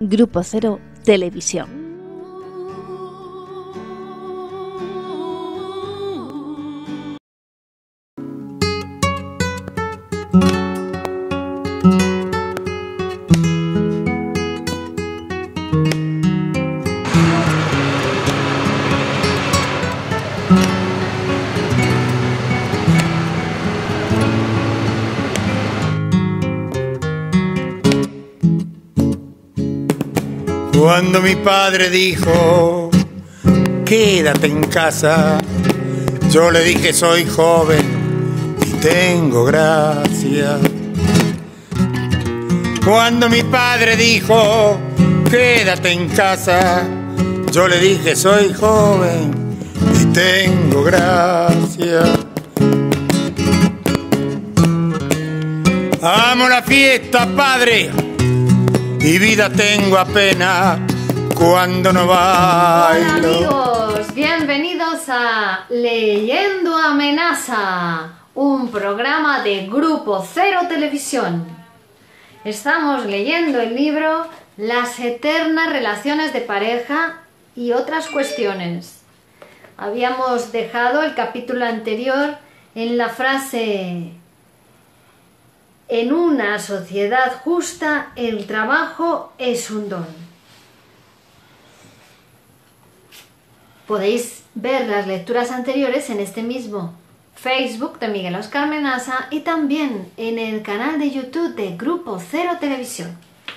Grupo Cero Televisión. Cuando mi padre dijo, quédate en casa, yo le dije, soy joven y tengo gracia. Cuando mi padre dijo, quédate en casa, yo le dije, soy joven y tengo gracia. Amo la fiesta, padre, y vida tengo apenas cuando no bailo. Hola amigos, bienvenidos a Leyendo Amenaza, un programa de Grupo Cero Televisión. Estamos leyendo el libro Las eternas relaciones de pareja y otras cuestiones. Habíamos dejado el capítulo anterior en la frase: en una sociedad justa, el trabajo es un don. Podéis ver las lecturas anteriores en este mismo Facebook de Miguel Óscar Menaza y también en el canal de YouTube de Grupo Cero Televisión.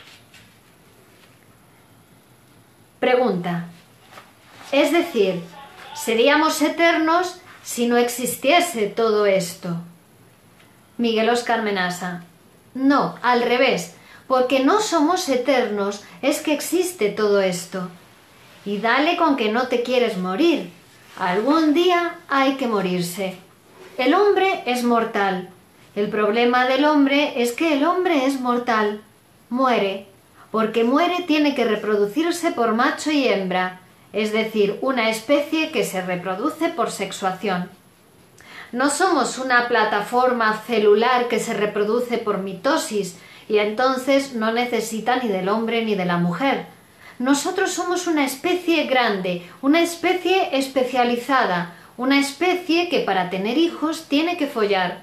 Pregunta: es decir, ¿seríamos eternos si no existiese todo esto? Miguel Óscar Menaza: no, al revés, porque no somos eternos, es que existe todo esto. Y dale con que no te quieres morir. Algún día hay que morirse. El hombre es mortal. El problema del hombre es que el hombre es mortal. Muere. Porque muere tiene que reproducirse por macho y hembra, es decir, una especie que se reproduce por sexuación. No somos una plataforma celular que se reproduce por mitosis y entonces no necesita ni del hombre ni de la mujer. Nosotros somos una especie grande, una especie especializada, una especie que para tener hijos tiene que follar.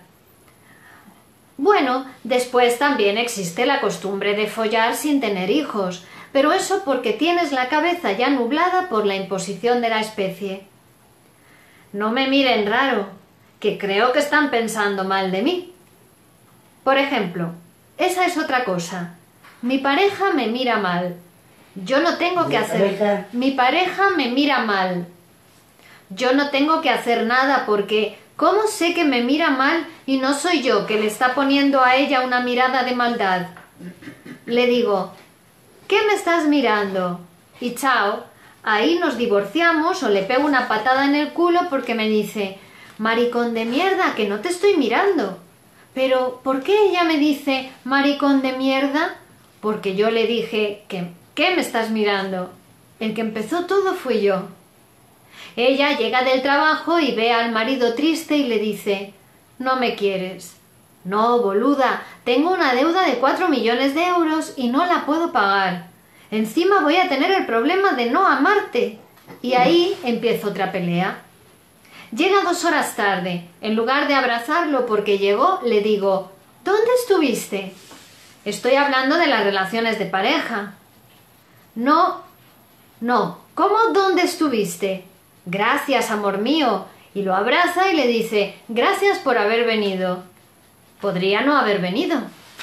Bueno, después también existe la costumbre de follar sin tener hijos, pero eso porque tienes la cabeza ya nublada por la imposición de la especie. No me miren raro, que creo que están pensando mal de mí. Por ejemplo, esa es otra cosa. Mi pareja me mira mal. Yo no tengo que hacer... Mi pareja me mira mal. Yo no tengo que hacer nada porque ¿cómo sé que me mira mal y no soy yo que le está poniendo a ella una mirada de maldad? Le digo, ¿qué me estás mirando? Y chao, ahí nos divorciamos o le pego una patada en el culo porque me dice: maricón de mierda, que no te estoy mirando. Pero, ¿por qué ella me dice maricón de mierda? Porque yo le dije que, ¿qué me estás mirando? El que empezó todo fui yo. Ella llega del trabajo y ve al marido triste y le dice: ¿no me quieres? No, boluda, tengo una deuda de 4 millones de euros y no la puedo pagar. Encima voy a tener el problema de no amarte. Y ahí empieza otra pelea. Llega 2 horas tarde. En lugar de abrazarlo porque llegó, le digo: ¿dónde estuviste? Estoy hablando de las relaciones de pareja. No. ¿Cómo dónde estuviste? Gracias, amor mío. Y lo abraza y le dice: gracias por haber venido. Podría no haber venido.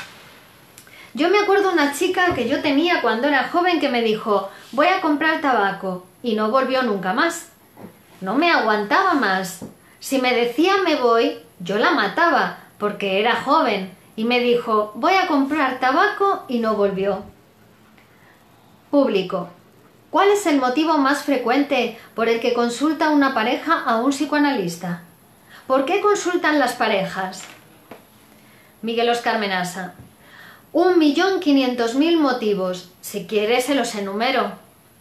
Yo me acuerdo una chica que yo tenía cuando era joven que me dijo: voy a comprar tabaco. Y no volvió nunca más. No me aguantaba más. Si me decía me voy, yo la mataba, porque era joven, y me dijo: voy a comprar tabaco, y no volvió. Público: ¿cuál es el motivo más frecuente por el que consulta una pareja a un psicoanalista? ¿Por qué consultan las parejas? Miguel Óscar Menaza: 1.500.000 motivos. Si quieres se los enumero.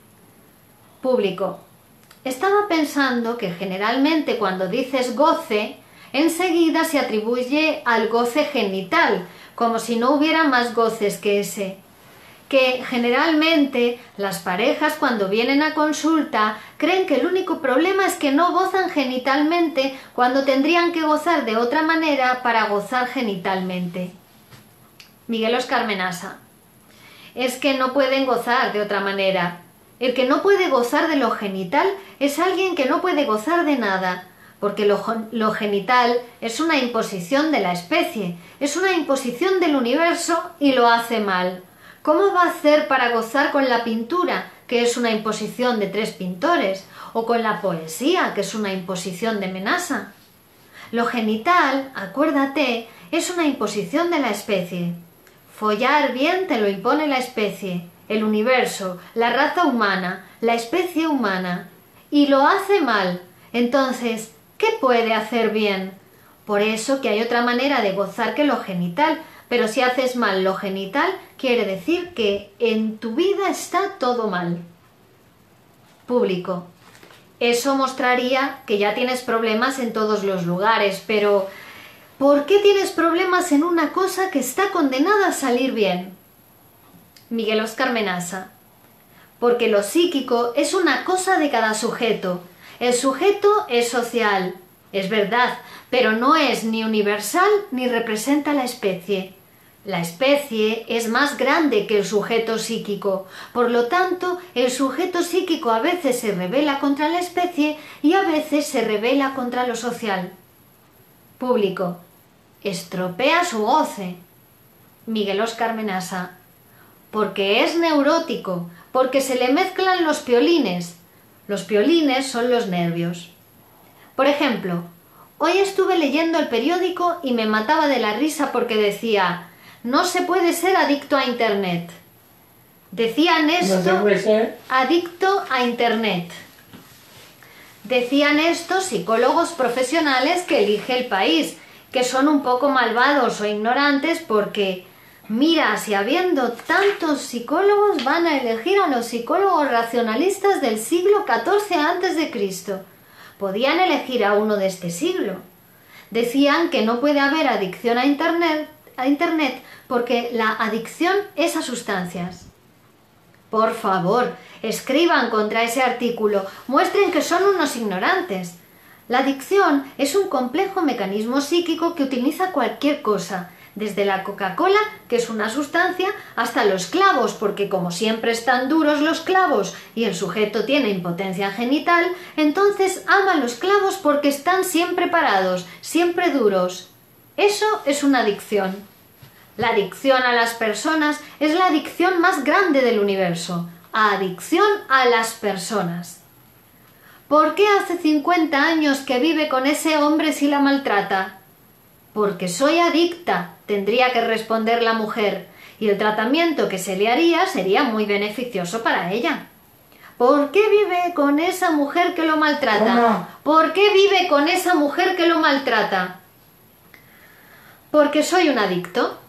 Público: estaba pensando que generalmente cuando dices goce, enseguida se atribuye al goce genital, como si no hubiera más goces que ese. que generalmente las parejas cuando vienen a consulta creen que el único problema es que no gozan genitalmente cuando tendrían que gozar de otra manera para gozar genitalmente. Miguel Óscar Menasa: es que no pueden gozar de otra manera. El que no puede gozar de lo genital es alguien que no puede gozar de nada, porque lo genital es una imposición de la especie, es una imposición del universo y lo hace mal. ¿Cómo va a hacer para gozar con la pintura, que es una imposición de 3 pintores, o con la poesía, que es una imposición de Menasa? Lo genital, acuérdate, es una imposición de la especie. Follar bien te lo impone la especie, el universo, la raza humana, la especie humana, y lo hace mal. Entonces, ¿qué puede hacer bien? Por eso que hay otra manera de gozar que lo genital, pero si haces mal lo genital, quiere decir que en tu vida está todo mal. Público: eso mostraría que ya tienes problemas en todos los lugares, pero ¿por qué tienes problemas en una cosa que está condenada a salir bien? Miguel Óscar Menasa: porque lo psíquico es una cosa de cada sujeto. El sujeto es social, es verdad, pero no es ni universal ni representa la especie. La especie es más grande que el sujeto psíquico, por lo tanto, el sujeto psíquico a veces se rebela contra la especie y a veces se rebela contra lo social. Público: estropea su goce. Miguel Óscar Menasa: porque es neurótico, porque se le mezclan los piolines. Los piolines son los nervios. Por ejemplo, hoy estuve leyendo el periódico y me mataba de la risa porque decía: no se puede ser adicto a Internet. Decían esto, no se puede ser adicto a Internet. Decían esto psicólogos profesionales que elige el país, que son un poco malvados o ignorantes porque, mira, si habiendo tantos psicólogos van a elegir a los psicólogos racionalistas del siglo XIV a.C. Podían elegir a uno de este siglo. Decían que no puede haber adicción a Internet porque la adicción es a sustancias. Por favor, escriban contra ese artículo, muestren que son unos ignorantes. La adicción es un complejo mecanismo psíquico que utiliza cualquier cosa, desde la Coca-Cola, que es una sustancia, hasta los clavos, porque como siempre están duros los clavos y el sujeto tiene impotencia genital, entonces ama los clavos porque están siempre parados, siempre duros. Eso es una adicción. La adicción a las personas es la adicción más grande del universo. Adicción a las personas. ¿Por qué hace 50 años que vive con ese hombre si la maltrata? Porque soy adicta, tendría que responder la mujer, y el tratamiento que se le haría sería muy beneficioso para ella. ¿Por qué vive con esa mujer que lo maltrata? ¿Cómo? ¿Por qué vive con esa mujer que lo maltrata? Porque soy un adicto.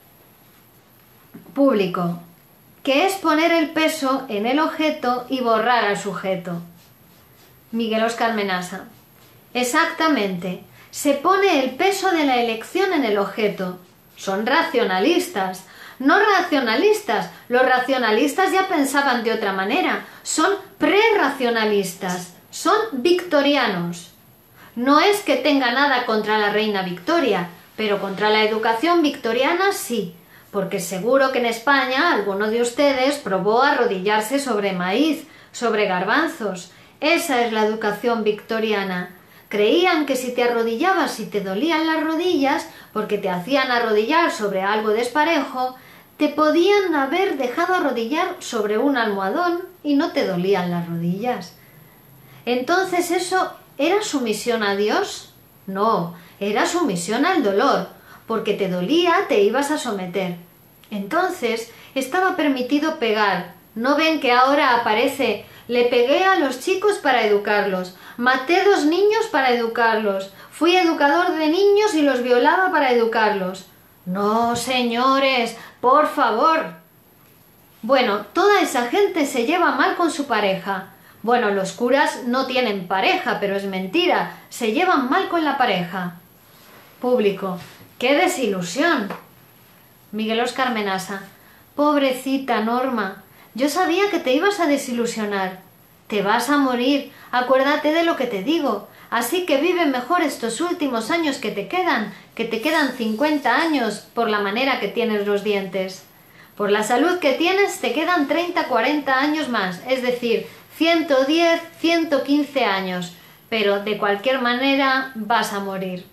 Público: que es poner el peso en el objeto y borrar al sujeto. Miguel Óscar Menasa: exactamente, se pone el peso de la elección en el objeto. Son racionalistas. No racionalistas, los racionalistas ya pensaban de otra manera, son prerracionalistas, son victorianos. No es que tenga nada contra la reina Victoria, pero contra la educación victoriana sí, porque seguro que en España alguno de ustedes probó arrodillarse sobre maíz, sobre garbanzos. Esa es la educación victoriana. Creían que si te arrodillabas y te dolían las rodillas, porque te hacían arrodillar sobre algo desparejo, te podían haber dejado arrodillar sobre un almohadón y no te dolían las rodillas. Entonces, ¿eso era sumisión a Dios? No, era sumisión al dolor, porque te dolía, te ibas a someter. Entonces, estaba permitido pegar. ¿No ven que ahora aparece: le pegué a los chicos para educarlos, maté 2 niños para educarlos, fui educador de niños y los violaba para educarlos? No, señores, por favor. Bueno, toda esa gente se lleva mal con su pareja. Bueno, los curas no tienen pareja, pero es mentira, se llevan mal con la pareja. Público: ¡qué desilusión! Miguel Óscar Menasa: Pobrecita Norma, yo sabía que te ibas a desilusionar. Te vas a morir, acuérdate de lo que te digo. Así que vive mejor estos últimos años que te quedan 50 años por la manera que tienes los dientes. Por la salud que tienes te quedan 30, 40 años más, es decir, 110, 115 años, pero de cualquier manera vas a morir.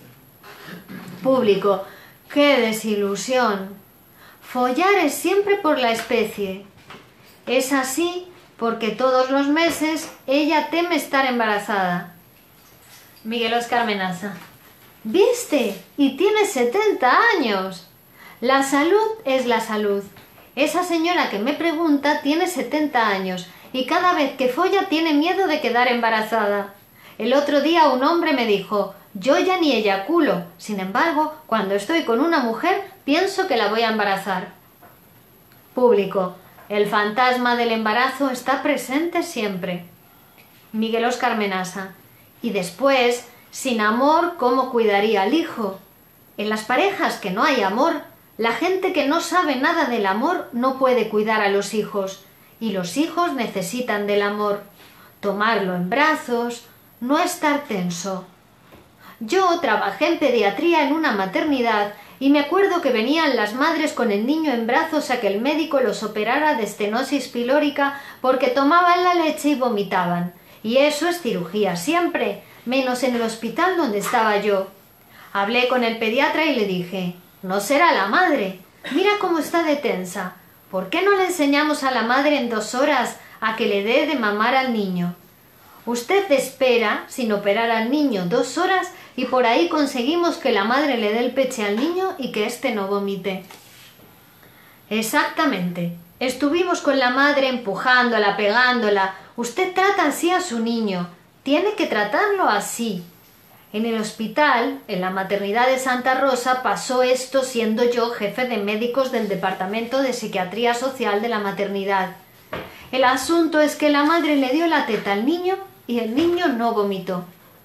Público, ¡qué desilusión! Follar es siempre por la especie. Es así porque todos los meses ella teme estar embarazada. Miguel Óscar Menaza. ¿Viste? Y tiene 70 años. La salud es la salud. Esa señora que me pregunta tiene 70 años y cada vez que folla tiene miedo de quedar embarazada. El otro día un hombre me dijo, yo ya ni eyaculo, sin embargo, cuando estoy con una mujer pienso que la voy a embarazar. Público, el fantasma del embarazo está presente siempre. Miguel Óscar Menaza. Y después, sin amor, ¿cómo cuidaría al hijo? En las parejas que no hay amor, la gente que no sabe nada del amor no puede cuidar a los hijos, y los hijos necesitan del amor. Tomarlo en brazos, no estar tenso. Yo trabajé en pediatría en una maternidad y me acuerdo que venían las madres con el niño en brazos a que el médico los operara de estenosis pilórica porque tomaban la leche y vomitaban. Y eso es cirugía siempre, menos en el hospital donde estaba yo. Hablé con el pediatra y le dije, no será la madre, mira cómo está de tensa. ¿Por qué no le enseñamos a la madre en 2 horas a que le dé de mamar al niño? Usted espera, sin operar al niño, 2 horas y por ahí conseguimos que la madre le dé el peche al niño y que éste no vomite. Exactamente. Estuvimos con la madre empujándola, pegándola. Usted trata así a su niño. Tiene que tratarlo así. En el hospital, en la maternidad de Santa Rosa, pasó esto siendo yo jefe de médicos del Departamento de Psiquiatría Social de la maternidad. El asunto es que la madre le dio la teta al niño y el niño no vomitó.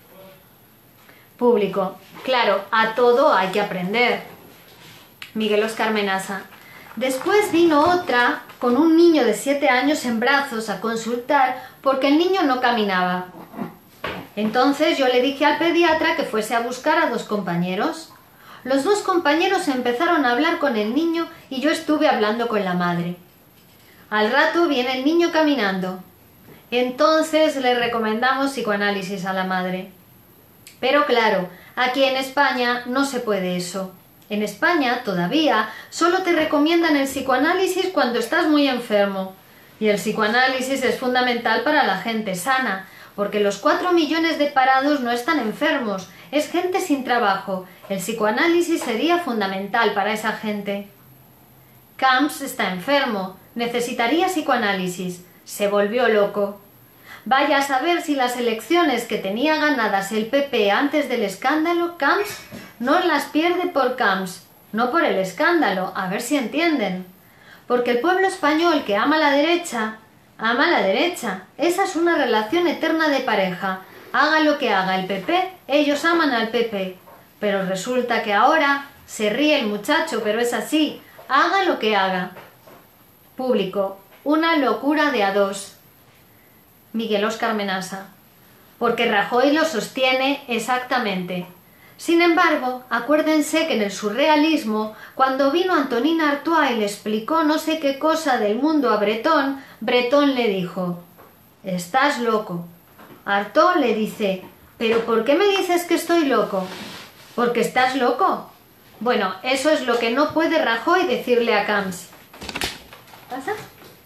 Público. Claro, a todo hay que aprender. Miguel Óscar Menaza. Después vino otra con un niño de 7 años en brazos a consultar porque el niño no caminaba. Entonces yo le dije al pediatra que fuese a buscar a 2 compañeros. Los 2 compañeros empezaron a hablar con el niño y yo estuve hablando con la madre. Al rato viene el niño caminando. Entonces le recomendamos psicoanálisis a la madre. Pero claro, aquí en España no se puede eso. En España, todavía, solo te recomiendan el psicoanálisis cuando estás muy enfermo. Y el psicoanálisis es fundamental para la gente sana, porque los 4 millones de parados no están enfermos, es gente sin trabajo. El psicoanálisis sería fundamental para esa gente. Camps está enfermo, necesitaría psicoanálisis. Se volvió loco. Vaya a saber si las elecciones que tenía ganadas el PP antes del escándalo, Camps no las pierde por Camps, no por el escándalo, a ver si entienden. Porque el pueblo español que ama a la derecha, ama a la derecha. Esa es una relación eterna de pareja. Haga lo que haga el PP, ellos aman al PP. Pero resulta que ahora se ríe el muchacho, pero es así. Haga lo que haga. Público. Una locura de a 2. Miguel Óscar Menaza. Porque Rajoy lo sostiene exactamente. Sin embargo, acuérdense que en el surrealismo, cuando vino Antonin Artaud y le explicó no sé qué cosa del mundo a Breton, Breton le dijo, «Estás loco». Artaud le dice, «¿Pero por qué me dices que estoy loco?» «Porque estás loco». Bueno, eso es lo que no puede Rajoy decirle a Camps. ¿Pasa?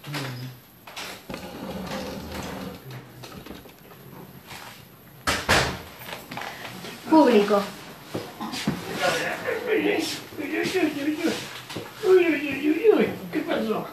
Público. ¿Qué pasó?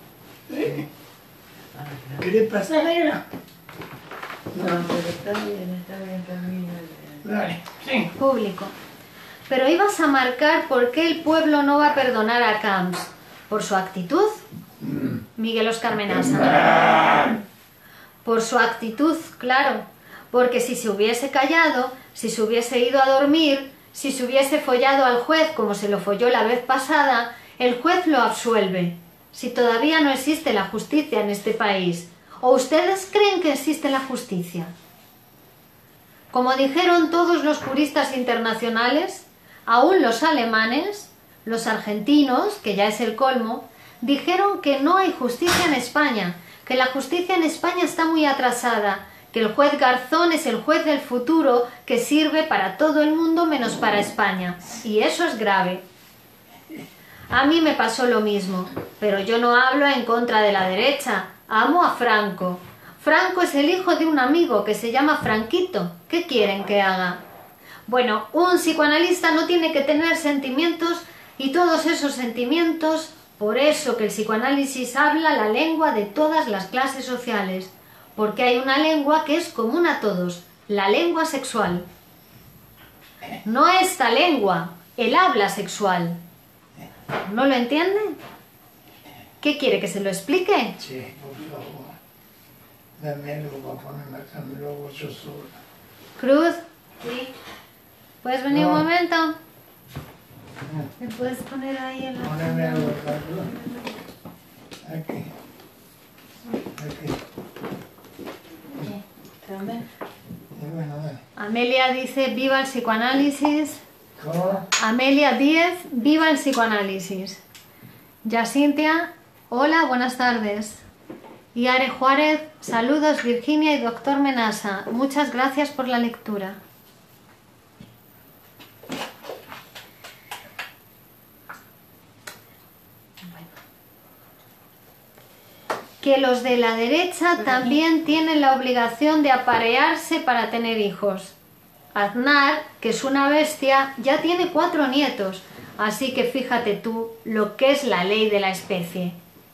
¿Qué le pasa, negra? No, pero está bien, termina. Dale, sí. Público. Pero ibas a marcar por qué el pueblo no va a perdonar a Camps. ¿Por su actitud? Miguel Óscar Menaza. Por su actitud, claro. Porque si se hubiese callado, si se hubiese ido a dormir, si se hubiese follado al juez como se lo folló la vez pasada, el juez lo absuelve. si todavía no existe la justicia en este país? ¿O ustedes creen que existe la justicia? Como dijeron todos los juristas internacionales, aún los alemanes, los argentinos, que ya es el colmo, dijeron que no hay justicia en España, que la justicia en España está muy atrasada, que el juez Garzón es el juez del futuro que sirve para todo el mundo menos para España. Y eso es grave. A mí me pasó lo mismo, pero yo no hablo en contra de la derecha. Amo a Franco. Franco es el hijo de un amigo que se llama Franquito. ¿Qué quieren que haga? Bueno, un psicoanalista no tiene que tener sentimientos y todos esos sentimientos, por eso que el psicoanálisis habla la lengua de todas las clases sociales, porque hay una lengua que es común a todos, la lengua sexual. No esta lengua, el habla sexual. ¿No lo entiende? ¿Qué quiere, que se lo explique? Sí, por favor. Dame algo para ponerme acá, me lo hago yo sola. Cruz, sí. ¿Puedes venir No. un momento? ¿Me puedes poner ahí en la... Poneme algo acá, ¿no? Aquí. Aquí. Y bueno, dale. Amelia dice, viva el psicoanálisis. ¿Cómo? Amelia 10, viva el psicoanálisis. Yacintia, hola, buenas tardes. Y Are Juárez, saludos Virginia y doctor Menasa. Muchas gracias por la lectura. Que los de la derecha también tienen la obligación de aparearse para tener hijos. Aznar, que es una bestia, ya tiene 4 nietos, así que fíjate tú lo que es la ley de la especie.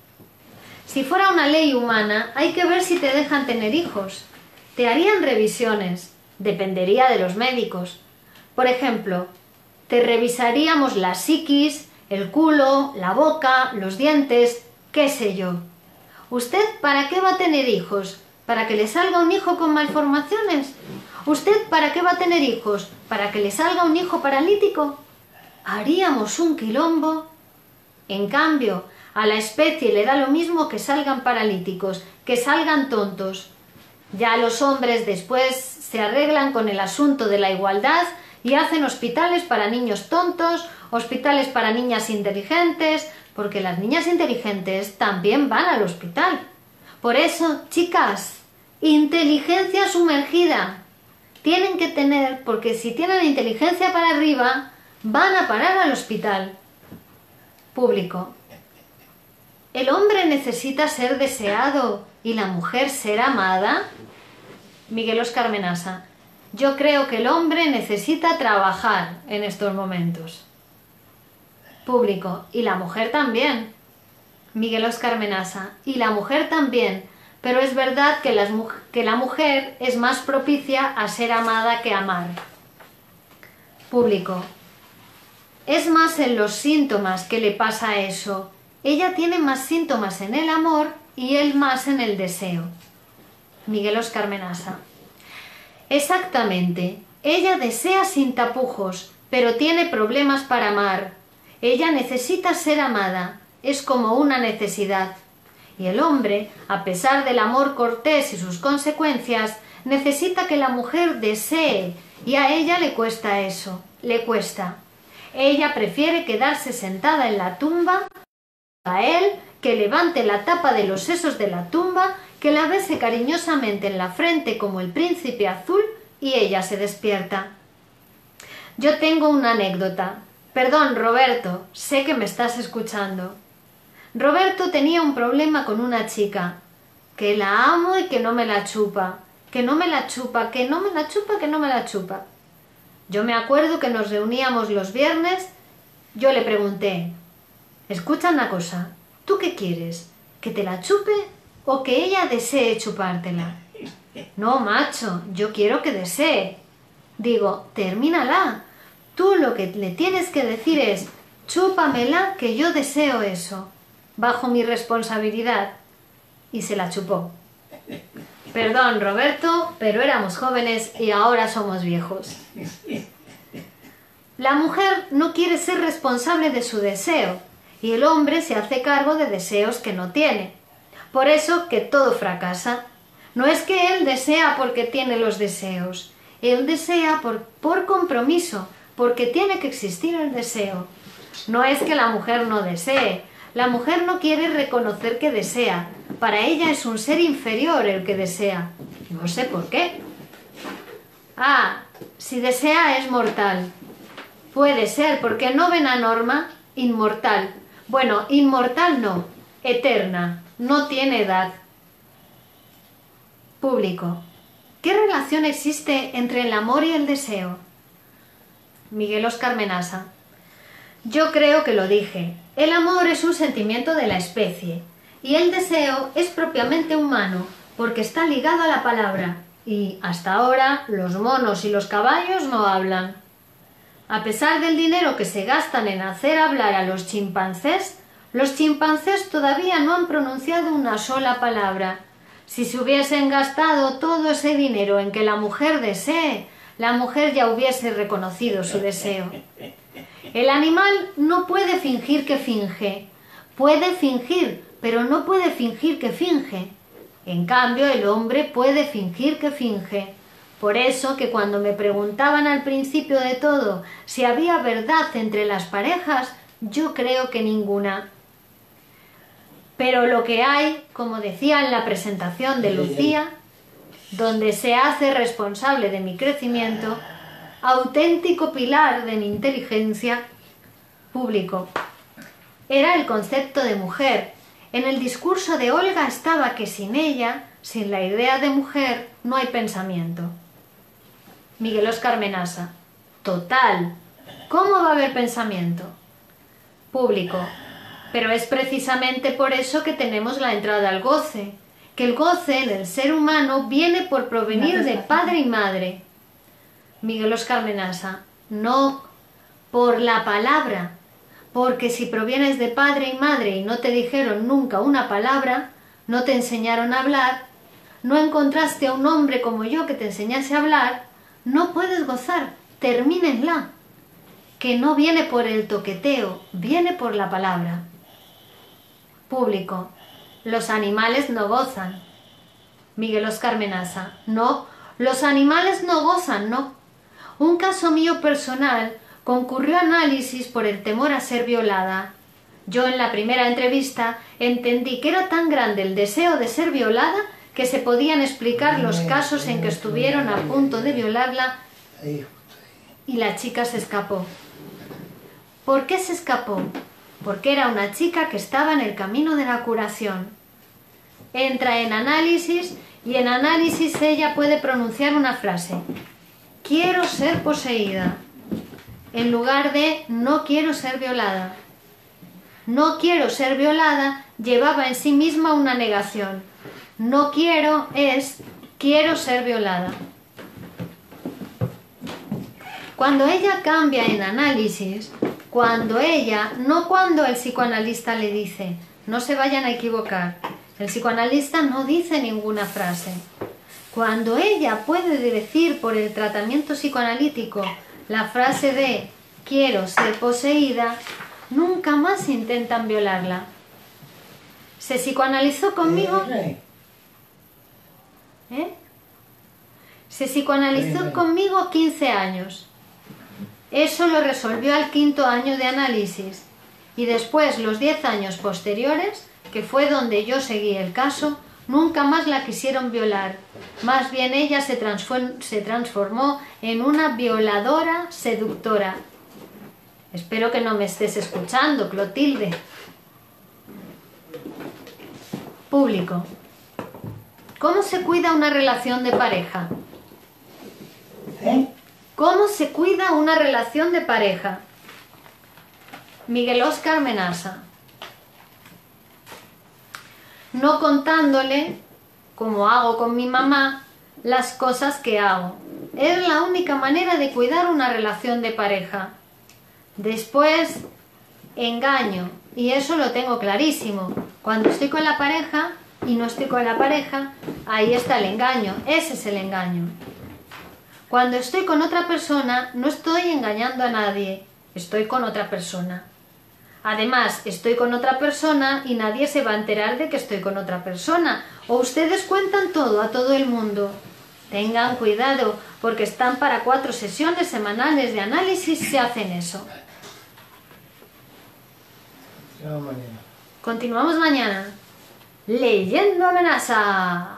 Si fuera una ley humana, hay que ver si te dejan tener hijos. Te harían revisiones, dependería de los médicos. Por ejemplo, te revisaríamos la psiquis, el culo, la boca, los dientes, qué sé yo. ¿Usted para qué va a tener hijos? ¿Para que le salga un hijo con malformaciones? ¿Usted para qué va a tener hijos? ¿Para que le salga un hijo paralítico? Haríamos un quilombo. En cambio, a la especie le da lo mismo que salgan paralíticos, que salgan tontos. Ya los hombres después se arreglan con el asunto de la igualdad y hacen hospitales para niños tontos, hospitales para niñas inteligentes, porque las niñas inteligentes también van al hospital. Por eso, chicas, inteligencia sumergida. Tienen que tener, porque si tienen inteligencia para arriba, van a parar al hospital. Público. ¿El hombre necesita ser deseado y la mujer ser amada? Miguel Óscar Menasa. Yo creo que el hombre necesita trabajar en estos momentos. Público. Y la mujer también. Miguel Óscar Menasa. Y la mujer también. Pero es verdad que la mujer es más propicia a ser amada que amar. Público. Es más en los síntomas que le pasa eso. Ella tiene más síntomas en el amor y él más en el deseo. Miguel Óscar Menasa. Exactamente. Ella desea sin tapujos, pero tiene problemas para amar. Ella necesita ser amada. Es como una necesidad. Y el hombre, a pesar del amor cortés y sus consecuencias, necesita que la mujer desee, y a ella le cuesta eso, le cuesta. Ella prefiere quedarse sentada en la tumba, a él que levante la tapa de los sesos de la tumba, que la bese cariñosamente en la frente como el príncipe azul, y ella se despierta. Yo tengo una anécdota. Perdón, Roberto, sé que me estás escuchando. Roberto tenía un problema con una chica, que la amo y que no me la chupa, que no me la chupa, que no me la chupa, que no me la chupa. Yo me acuerdo que nos reuníamos los viernes, yo le pregunté, escucha una cosa, ¿tú qué quieres? ¿Que te la chupe o que ella desee chupártela? No, macho, yo quiero que desee. Digo, termínala. Tú lo que le tienes que decir es, chúpamela que yo deseo eso. Bajo mi responsabilidad. Y se la chupó. Perdón, Roberto, pero éramos jóvenes y ahora somos viejos. La mujer no quiere ser responsable de su deseo. y el hombre se hace cargo de deseos que no tiene. Por eso que todo fracasa. No es que él desea porque tiene los deseos, él desea por compromiso, porque tiene que existir el deseo. No es que la mujer no desee, la mujer no quiere reconocer que desea, para ella es un ser inferior el que desea. No sé por qué. Ah, si desea es mortal. Puede ser, porque no ven a Norma inmortal. Bueno, inmortal no, eterna, no tiene edad. Público. ¿Qué relación existe entre el amor y el deseo? Miguel Óscar Menasa. Yo creo que lo dije. El amor es un sentimiento de la especie y el deseo es propiamente humano porque está ligado a la palabra y hasta ahora los monos y los caballos no hablan. A pesar del dinero que se gastan en hacer hablar a los chimpancés todavía no han pronunciado una sola palabra. Si se hubiesen gastado todo ese dinero en que la mujer desee, la mujer ya hubiese reconocido su deseo. El animal no puede fingir que finge. Puede fingir, pero no puede fingir que finge. En cambio, el hombre puede fingir que finge. Por eso que cuando me preguntaban al principio de todo si había verdad entre las parejas, yo creo que ninguna. Pero lo que hay, como decía en la presentación de Lucía, donde se hace responsable de mi crecimiento, auténtico pilar de mi inteligencia, público, era el concepto de mujer. En el discurso de Olga estaba que sin ella, sin la idea de mujer, no hay pensamiento. Miguel Óscar Menasa. Total. ¿Cómo va a haber pensamiento? Público. Pero es precisamente por eso que tenemos la entrada al goce, que el goce en el ser humano viene por provenir de padre y madre. Miguel Óscar Menasa. No, por la palabra, porque si provienes de padre y madre y no te dijeron nunca una palabra, no te enseñaron a hablar, no encontraste a un hombre como yo que te enseñase a hablar, no puedes gozar, termínenla, que no viene por el toqueteo, viene por la palabra. Público. Los animales no gozan. Miguel Óscar Menasa. No, los animales no gozan, no. Un caso mío personal concurrió a análisis por el temor a ser violada. Yo en la primera entrevista entendí que era tan grande el deseo de ser violada que se podían explicar los casos en que estuvieron a punto de violarla y la chica se escapó. ¿Por qué se escapó? Porque era una chica que estaba en el camino de la curación. Entra en análisis y en análisis ella puede pronunciar una frase: quiero ser poseída, en lugar de no quiero ser violada. No quiero ser violada llevaba en sí misma una negación. No quiero es quiero ser violada. Cuando ella cambia en análisis, cuando ella, no cuando el psicoanalista le dice, no se vayan a equivocar, el psicoanalista no dice ninguna frase. Cuando ella puede decir por el tratamiento psicoanalítico la frase de quiero ser poseída, nunca más intentan violarla. ¿Se psicoanalizó conmigo? Se psicoanalizó conmigo 15 años. Eso lo resolvió al 5.º año de análisis. Y después, los 10 años posteriores, que fue donde yo seguí el caso, nunca más la quisieron violar. Más bien ella se transformó en una violadora seductora. Espero que no me estés escuchando, Clotilde. Público. ¿Cómo se cuida una relación de pareja? ¿Cómo se cuida una relación de pareja? Miguel Óscar Menasa. No contándole, como hago con mi mamá, las cosas que hago. Es la única manera de cuidar una relación de pareja. Después, engaño. Y eso lo tengo clarísimo. Cuando estoy con la pareja y no estoy con la pareja, ahí está el engaño. Ese es el engaño. Cuando estoy con otra persona, no estoy engañando a nadie. Estoy con otra persona. Además, estoy con otra persona y nadie se va a enterar de que estoy con otra persona. O ustedes cuentan todo a todo el mundo. Tengan cuidado, porque están para 4 sesiones semanales de análisis si hacen eso. Chao, mañana. Continuamos mañana. Leyendo amenaza.